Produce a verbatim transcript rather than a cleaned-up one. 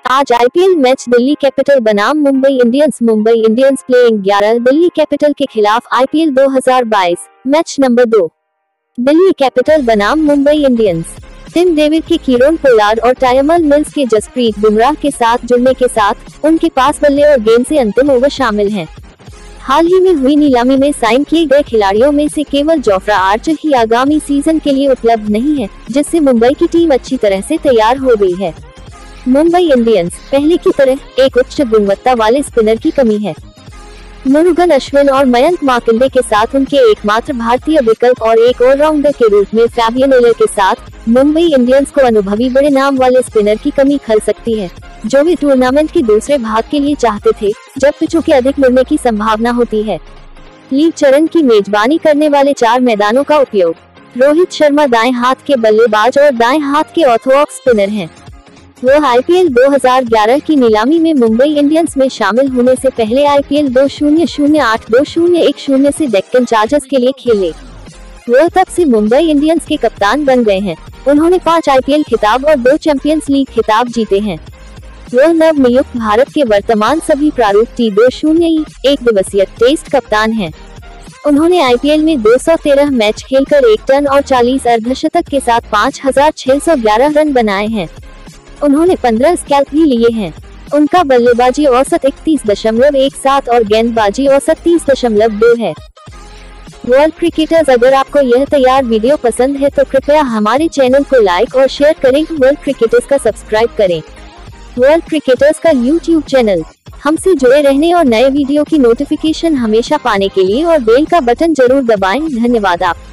आज IPL match Delhi capital बनाम Mumbai Indians Mumbai Indians playing ग्यारह दिल्ली कैपिटल के खिलाफ आईपीएल दो हज़ार बाईस मैच नंबर दो। दिल्ली कैपिटल बनाम मुंबई इंडियंस। टिम डेविड के कीरोन पोलार्ड और टायमल मिल्स के जसप्रीत बुमराह के साथ जुड़ने के साथ उनके पास बल्ले और गेंद से अंतिम ओवर शामिल हैं। हाल ही में हुई नीलामी में साइन किए गए खिलाड़ियों में से केवल जोफ्रा आर्चर ही आगामी सीजन के लिए उपलब्ध नहीं है, जिससे मुंबई की टीम अच्छी तरह से तैयार हो गई है। मुंबई इंडियंस पहले की तरह एक उच्च गुणवत्ता वाले स्पिनर की कमी है। मुरुगन अश्विन और मयंक मार्कंडे के साथ उनके एकमात्र भारतीय विकल्प और एक ऑलराउंडर के रूप में फैबियन ओलर के साथ मुंबई इंडियंस को अनुभवी बड़े नाम वाले स्पिनर की कमी खल सकती है, जो वे टूर्नामेंट के दूसरे भाग के लिए चाहते थे, जब पिचों के अधिक मुड़ने की संभावना होती है। लीग चरण की मेजबानी करने वाले चार मैदानों का उपयोग। रोहित शर्मा दाएं हाथ के बल्लेबाज और दाएं हाथ के ऑर्थोडॉक्स स्पिनर हैं। वह आईपीएल दो हज़ार ग्यारह की नीलामी में मुंबई इंडियंस में शामिल होने से पहले आईपीएल दो हज़ार आठ दो हज़ार दस से डेक्कन चार्जर्स के लिए खेले। वह तब से मुंबई इंडियंस के कप्तान बन गए हैं। उन्होंने पांच आईपीएल खिताब और दो चैंपियंस लीग खिताब जीते हैं। वह नवनियुक्त भारत के वर्तमान सभी प्रारूप टी दो हज़ार एक दिवसीय टेस्ट कप्तान हैं। उन्होंने आईपीएल में दो सौ तेरह मैच खेलकर एक टन और चालीस अर्धशतक के साथ पाँच हज़ार छह सौ ग्यारह रन बनाए हैं। उन्होंने पंद्रह स्कैल्प भी लिए हैं। उनका बल्लेबाजी औसत इकतीस दशमलव एक सात और गेंदबाजी औसत तीस दशमलव दो है। वर्ल्ड क्रिकेटर्स, अगर आपको यह तैयार वीडियो पसंद है तो कृपया हमारे चैनल को लाइक और शेयर करें। वर्ल्ड क्रिकेटर्स का सब्सक्राइब करें। वर्ल्ड क्रिकेटर्स का यूट्यूब चैनल। हमसे जुड़े रहने और नए वीडियो की नोटिफिकेशन हमेशा पाने के लिए और बेल का बटन जरूर दबाएं। धन्यवाद। आप